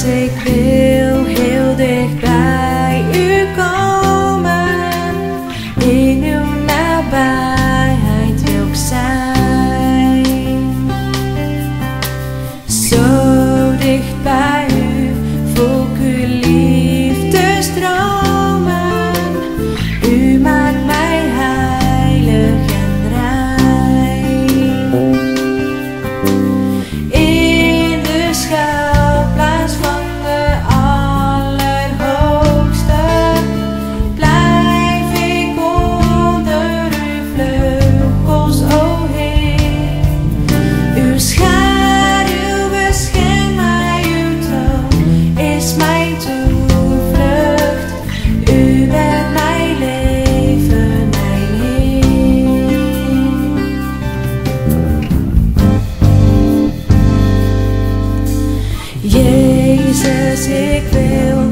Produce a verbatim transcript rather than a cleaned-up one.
Jezus, ik wil heel dicht bij u komen, in uw nabijheid wil ik zijn. Zo dicht bij u voel ik uw liefde stromen. U maakt mij heilig en rein. In de schuilplaats van de Allerhoogste blijf ik onder uw vleugels, o Heer. Uw schaduw beschermt mij, uw troon is mijn toevlucht. U bent mijn leven, mijn Heer. Jezus, ik wil